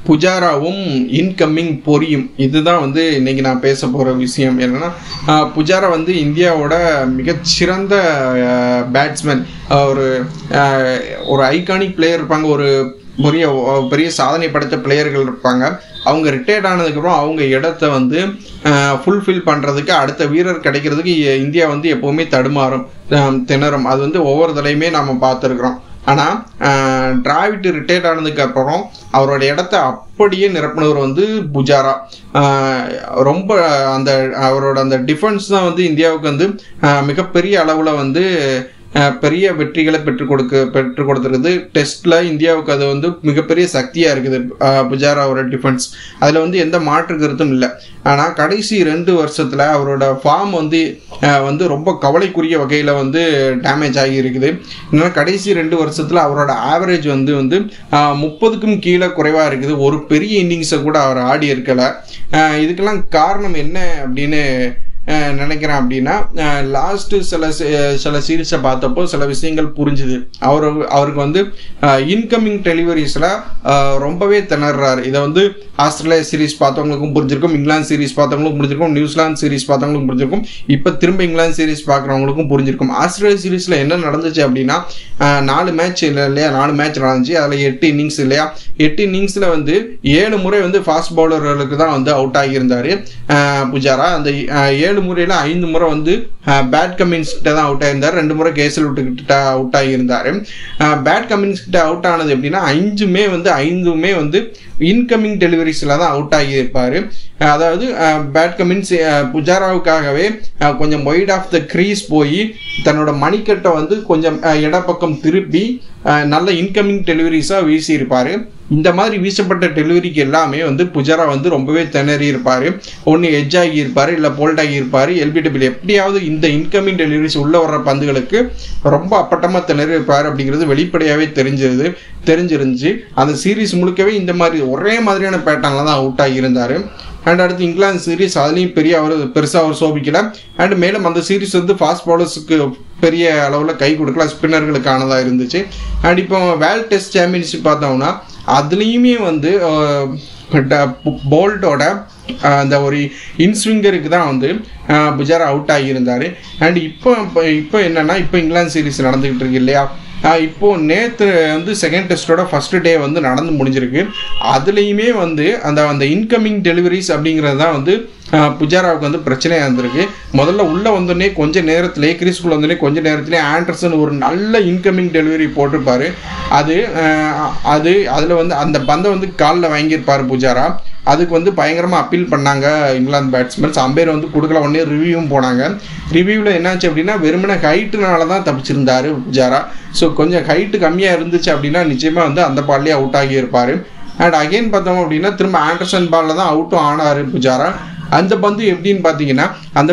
புஜாராவும் incoming பொரியும், இதுதான் வந்து இன்னைக்கு நான் பேச போகிற விஷயம். என்னன்னா, புஜாரா வந்து இந்தியாவோட மிகச்சிறந்த பேட்ஸ்மேன், ஒரு ஒரு ஐகானிக் பிளேயர் இருப்பாங்க, ஒரு பெரிய சாதனை படைத்த பிளேயர்கள் இருப்பாங்க. அவங்க ரிட்டையர்ட் ஆனதுக்கப்புறம் அவங்க இடத்த வந்து ஃபுல்ஃபில் பண்ணுறதுக்கு அடுத்த வீரர் கிடைக்கிறதுக்கு இந்தியா வந்து எப்போவுமே தடுமாறும், திணறும். அது வந்து ஒவ்வொரு தடையுமே நாம் பார்த்துருக்குறோம். ஆனால் டிராவிட் ரிட்டையர்ட் ஆனதுக்கப்புறம் அவரோட இடத்த அப்படியே நிரப்புனவர் வந்து புஜாரா. ரொம்ப அவரோட அந்த டிஃபென்ஸ் தான் வந்து இந்தியாவுக்கு வந்து மிகப்பெரிய அளவில் வந்து பெரிய வெற்றிகளை பெற்றுக் கொடுத்துருக்குது. டெஸ்ட்ல இந்தியாவுக்கு அது வந்து மிகப்பெரிய சக்தியா இருக்குது புஜாராவோட டிஃபென்ஸ். அதுல வந்து எந்த மாற்று கருத்தும் இல்லை. ஆனா கடைசி 2 வருஷத்துல அவரோட ஃபார்ம் வந்து ரொம்ப கவலைக்குரிய வகையில வந்து டேமேஜ் ஆகி இருக்குது. ஏன்னா கடைசி 2 வருஷத்துல அவரோட ஆவரேஜ் வந்து 30க்கும் கீழே குறைவா இருக்குது. ஒரு பெரிய இன்னிங்ஸை கூட அவர் ஆடி இருக்கல. இதுக்கெல்லாம் காரணம் என்ன அப்படின்னு நினைக்கிறேன் அப்படின்னா, லாஸ்ட்டு சில சீரீஸை பார்த்தப்போ சில விஷயங்கள் புரிஞ்சுது. அவருக்கு வந்து இன்கமிங் டெலிவரிஸில் ரொம்பவே திணறாரு. இதை வந்து ஆஸ்திரேலியா சீரீஸ் பார்த்தவங்களுக்கும் புரிஞ்சிருக்கும், இங்கிலாந்து சீரீஸ் பார்த்தவங்களுக்கும் புரிஞ்சிருக்கும், நியூசிலாந்து சீரீஸ் பார்த்தவங்களுக்கும் புரிஞ்சிருக்கும், இப்போ திரும்ப இங்கிலாந்து சீரீஸ் பார்க்குறவங்களுக்கும் புரிஞ்சிருக்கும். ஆஸ்திரேலியா சீரீஸில் என்ன நடந்துச்சு அப்படின்னா, 4 மேட்ச் இல்லையா, 4 மேட்ச் நடந்துச்சு. அதில் 8 இன்னிங்ஸ் இல்லையா, 8 இன்னிங்ஸில் வந்து 7 முறை வந்து ஃபாஸ்ட் பவுலர்களுக்கு தான் வந்து அவுட் ஆகியிருந்தார் புஜாரா. அந்த 7 முறையில் 5 முறை வந்து பேட் கமின்ஸ் கிட்ட தான் அவுட் ஆகியிருந்தார், 2 முறை கேசல் விட்டுக்கிட்ட அவுட் ஆகியிருந்தார். பேட் கமின்ஸ் கிட்ட அவுட் ஆனது எப்படின்னா, 5மே வந்து இன்கமிங் டெலிவரிஸில் தான் அவுட் ஆகியிருப்பார். அதாவது பேட் கமின்ஸ் புஜாராவுக்காகவே கொஞ்சம் ஒயிட் ஆஃப் த க்ரீஸ் போய் தன்னோட மணிக்கட்டை வந்து கொஞ்சம் இடப்பக்கம் திருப்பி நல்ல இன்கமிங் டெலிவரிஸாக வீசியிருப்பார். இந்த மாதிரி வீசப்பட்ட டெலிவரிக்கு எல்லாமே வந்து புஜாரா வந்து ரொம்பவே திணறி இருப்பார். ஒன்று எட்ஜ் ஆகியிருப்பார், இல்லை போல்ட் ஆகியிருப்பார், எல்பிடபிள்யூ எப்படியாவது இந்த இன்கமிங் டெலிவரிஸ் உள்ள வர்ற பந்துகளுக்கு ரொம்ப அப்பட்டமாக திணறி இருப்பார் அப்படிங்கிறது வெளிப்படையாகவே தெரிஞ்சிருந்துச்சு. அந்த சீரீஸ் முழுக்கவே இந்த மாதிரி ஒரே மாதிரியான பேட்டர்னில் தான் அவுட் ஆகியிருந்தார். அண்ட் அடுத்து இங்கிலாந்து சீரீஸ், அதுலேயும் பெருசாக அவர் சோபிக்கல. அண்ட் மேலும் அந்த சீரீஸ் வந்து ஃபாஸ்ட் பவுலர்ஸுக்கு பெரிய அளவில் கை கொடுக்கல, ஸ்பின்னர்களுக்கானதாக இருந்துச்சு. அண்ட் இப்போ வேர்ல்ட் டெஸ்ட் சாம்பியன்ஷிப் பார்த்தோம்னா அதுலேயுமே வந்து போல்ட்டோட அந்த ஒரு இன்ஸ்விங்கருக்கு தான் வந்து புஜாரா அவுட் ஆகியிருந்தார். அண்ட் இப்போ என்னென்னா, இப்போ இங்கிலாந்து சீரீஸ் நடந்துக்கிட்டு இருக்கு இல்லையா, இப்போது நேற்று வந்து செகண்ட் டெஸ்ட்டோட ஃபஸ்ட்டு டே வந்து நடந்து முடிஞ்சிருக்கு. அதுலேயுமே வந்து அந்த இன்கமிங் டெலிவரிஸ் அப்படிங்கிறது தான் வந்து புஜாராவுக்கு வந்து பிரச்சனையாக இருந்திருக்கு. முதல்ல உள்ளே வந்தோடனே கொஞ்சம் நேரத்திலே கிரீஸ்குள்ளே வந்தோடனே கொஞ்சம் நேரத்திலே ஆண்டர்சன் ஒரு நல்ல இன்கமிங் டெலிவரி போட்டிருப்பார். அதில் வந்து அந்த பந்தை வந்து காலில் வாங்கியிருப்பார் புஜாரா. அதுக்கு வந்து பயங்கரமாக அப்பீல் பண்ணாங்க இங்கிலாந்து பேட்ஸ்மேன்ஸ். அம்பையர் வந்து கொடுக்கல, உடனே ரிவ்யூவும் போனாங்க. ரிவ்யூவில் என்னாச்சு அப்படின்னா, வெறுமனே ஹைட்டுனால தான் தப்பிச்சிருந்தார் புஜாரா. ஸோ கொஞ்சம் ஹைட்டு கம்மியாக இருந்துச்சு அப்படின்னா நிச்சயமாக வந்து அந்த பால்லேயே அவுட் ஆகியிருப்பார். அண்ட் அகெயின் பார்த்தோம் அப்படின்னா திரும்ப ஆண்டர்சன் பாலில் தான் அவுட்டும் ஆனார் புஜாரா. அந்த பந்து எப்படின்னு பார்த்தீங்கன்னா, அந்த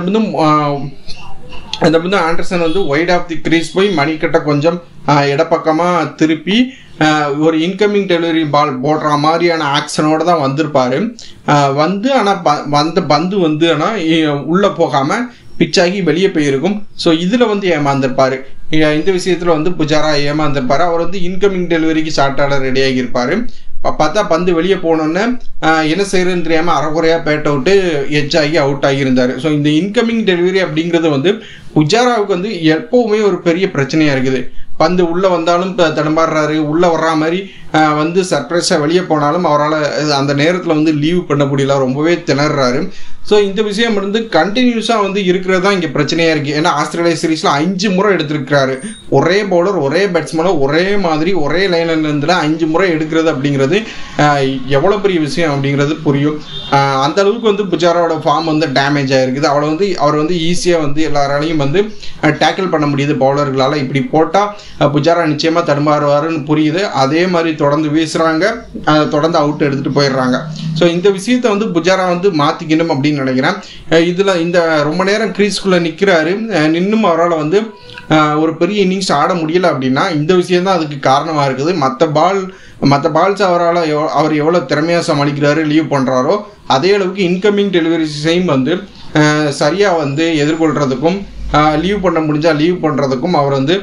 பந்து ஆண்டர்சன் வந்து ஒயிட் ஆஃப் தி கிரீஸ் போய் மணிக்கட்டை கொஞ்சம் இடப்பக்கமாக திருப்பி ஒரு இன்கமிங் டெலிவரி பால் போடுற மாதிரியான ஆக்ஷனோடு தான் வந்திருப்பார். ஆனால் வந்த பந்து வந்து ஆனால் உள்ளே போகாமல் பிச்சாகி வெளியே போயிருக்கும். ஸோ இதில் வந்து ஏமாந்திருப்பார். இந்த விஷயத்தில் வந்து புஜாரா ஏமாந்திருப்பார். அவர் வந்து இன்கமிங் டெலிவரிக்கு ஷார்ட் ஆட ரெடியாகி இருப்பார். பார்த்தா பந்து வெளியே போனோன்னு என்ன செய்யறதுன்னு தெரியாமல் அரைக்குறையாக பேட் அவுட்டு எட்ஜ் ஆகி அவுட் ஆகியிருந்தார். ஸோ இந்த இன்கமிங் டெலிவரி அப்படிங்கிறது வந்து புஜாராவுக்கு வந்து எப்போவுமே ஒரு பெரிய பிரச்சனையாக இருக்குது. பந்து உள்ளே வந்தாலும் தடுமாறுறாரு, உள்ளே வர்ற மாதிரி வந்து சர்ப்ரைஸாக வெளியே போனாலும் அவரால் அந்த நேரத்தில் வந்து லீவ் பண்ண முடியல, ரொம்பவே திணறாரு. ஸோ இந்த விஷயம் வந்து கண்டினியூஸாக வந்து இருக்கிறது தான் இங்கே பிரச்சனையாக இருக்குது. ஏன்னா ஆஸ்திரேலியா சீரீஸில் 5 முறை எடுத்திருக்கிறாரு. ஒரே பவுலர், ஒரே பேட்ஸ்மேனோ ஒரே மாதிரி ஒரே லைனில் 5 முறை எடுக்கிறது அப்படிங்கிறது எவ்வளோ பெரிய விஷயம் அப்படிங்கிறது புரியும். அந்த அளவுக்கு வந்து புஜாராவோட ஃபார்ம் வந்து டேமேஜ் ஆகிருக்குது. அவர் வந்து ஈஸியாக வந்து எல்லாராலையும் வந்து டேக்கிள் பண்ண முடியுது பவுலர்களால். இப்படி போட்டால் புஜாரா நிச்சயமாக தடுமாறுவாருன்னு புரியுது. அதே மாதிரி தொடர்ந்து வீசுகிறாங்க, தொடர்ந்து அவுட் எடுத்துகிட்டு போயிடுறாங்க. ஸோ இந்த விஷயத்தை வந்து புஜாரா வந்து மாற்றிக்கணும் அப்படின்னு நினைக்கிறேன். இதில் இந்த ரொம்ப நேரம் கிரீஸ்குள்ளே நிற்கிறாரு, நின்னும் அவரால் வந்து ஒரு பெரிய இன்னிங்ஸ் ஆட முடியலை அப்படின்னா இந்த விஷயம்தான் அதுக்கு காரணமாக இருக்குது. மற்ற பால்ஸ் அவர் எவ்வளோ திறமையாக சமாளிக்கிறாரு, லீவ் பண்ணுறாரோ அதே அளவுக்கு இன்கமிங் டெலிவரிஸையும் வந்து சரியாக வந்து எதிர்கொள்கிறதுக்கும் லீவ் பண்ண முடிஞ்சால் லீவ் பண்ணுறதுக்கும் அவர் வந்து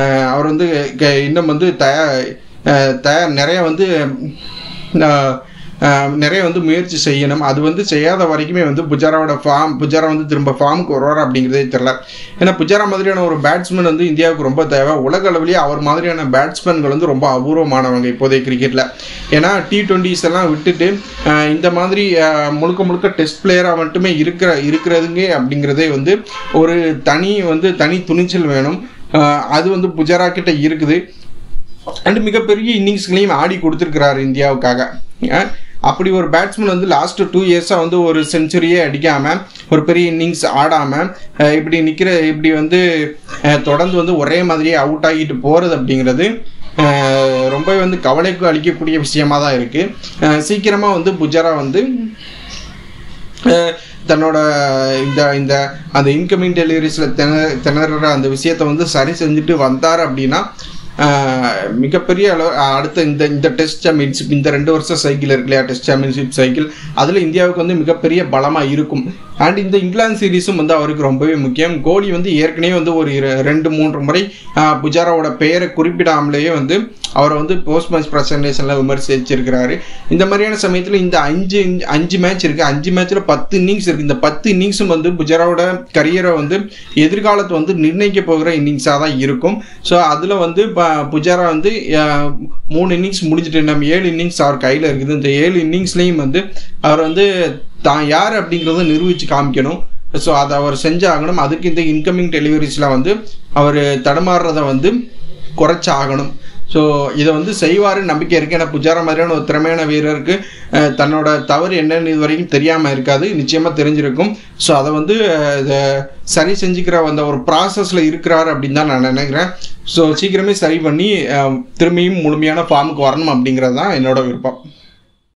இன்னும் வந்து நிறைய வந்து நிறைய வந்து முயற்சி செய்யணும். அது வந்து செய்யாத வரைக்குமே வந்து புஜாரா வந்து திரும்ப ஃபார்முக்கு வருவார் அப்படிங்கிறதே தெரியல. ஏன்னா புஜாரா மாதிரியான ஒரு பேட்ஸ்மேன் வந்து இந்தியாவுக்கு ரொம்ப தேவை. உலக அளவிலேயே அவர் மாதிரியான பேட்ஸ்மேன்கள் வந்து ரொம்ப அபூர்வமானவங்க இப்போதைய கிரிக்கெட்டில். ஏன்னா T20s எல்லாம் விட்டுட்டு இந்த மாதிரி முழுக்க டெஸ்ட் பிளேயராக மட்டுமே இருக்கிறதுங்க அப்படிங்கிறதே வந்து ஒரு தனி துணிச்சல் வேணும். அது வந்து புஜாரா கிட்ட இருக்குது. அண்ட் மிகப்பெரிய இன்னிங்ஸ்களையும் ஆடி கொடுத்துருக்கிறாரு இந்தியாவுக்காக. அப்படி ஒரு பேட்ஸ்மேன் வந்து லாஸ்ட் 2 இயர்ஸாக வந்து ஒரு செஞ்சுரியே அடிக்காமல் ஒரு பெரிய இன்னிங்ஸ் ஆடாமல் இப்படி வந்து தொடர்ந்து வந்து ஒரே மாதிரியே அவுட் ஆகிட்டு போகிறது அப்படிங்கிறது ரொம்பவே வந்து கவலைக்கு அளிக்கக்கூடிய விஷயமா தான் இருக்குது. சீக்கிரமாக வந்து புஜாரா வந்து தன்னோட அந்த இன்கமிங் டெலிவரிஸில் திணற அந்த விஷயத்தை வந்து சரி செஞ்சுட்டு வந்தார் அப்படின்னா மிகப்பெரிய அளவு அடுத்த இந்த டெஸ்ட் சாம்பியன்ஷிப், இந்த 2 வருஷம் சைக்கிள் இருக்கு இல்லையா, டெஸ்ட் சாம்பியன்ஷிப் சைக்கிள், அதில் இந்தியாவுக்கு வந்து மிகப்பெரிய பலமாக இருக்கும். அண்ட் இந்த இங்கிலாந்து சீரீஸும் வந்து அவருக்கு ரொம்பவே முக்கியம். கோலி வந்து ஏற்கனவே வந்து ஒரு 2-3 முறை புஜாராவோட பெயரை குறிப்பிடாமலேயே வந்து அவரை வந்து போஸ்ட் மேட்ச் ப்ரெசன்டேஷனில் விமர்சிச்சிருக்கிறாரு. இந்த மாதிரியான சமயத்தில் இந்த 5 மேட்ச் இருக்குது, 5 மேட்ச்சில் 10 இன்னிங்ஸ் இருக்குது. இந்த 10 இன்னிங்ஸும் வந்து புஜாராவோட கரியரை வந்து எதிர்காலத்தை வந்து நிர்ணயிக்க போகிற இன்னிங்ஸாக தான் இருக்கும். ஸோ அதில் வந்து புஜாரா வந்து 3 இன்னிங்ஸ் முடிஞ்சுட்டு நம்ம 7 இன்னிங்ஸ் அவர் கையில் இருக்குது. இந்த 7 இன்னிங்ஸ்லேயும் வந்து அவர் வந்து தான் யார் அப்படிங்கிறத நிரூபித்து காமிக்கணும். ஸோ அதை அவர் செஞ்சாகணும். அதுக்கு இந்த இன்கமிங் டெலிவரிஸில் வந்து அவர் தடுமாறுறதை வந்து குறைச்சாகணும். ஸோ இதை வந்து செய்வாருன்னு நம்பிக்கை இருக்குது. ஏன்னா புஜாரா மாதிரியான ஒரு திறமையான வீரருக்கு தன்னோட தவறு என்னன்னு இது வரைக்கும் தெரியாமல் இருக்காது, நிச்சயமாக தெரிஞ்சிருக்கும். ஸோ அதை வந்து சரி செஞ்சுக்கிற அந்த ஒரு ப்ராசஸில் இருக்கிறாரு அப்படின்னு தான் நான் நினைக்கிறேன். ஸோ சீக்கிரமே சரி பண்ணி திரும்பியும் முழுமையான ஃபார்முக்கு வரணும் அப்படிங்கிறது தான் என்னோட விருப்பம்.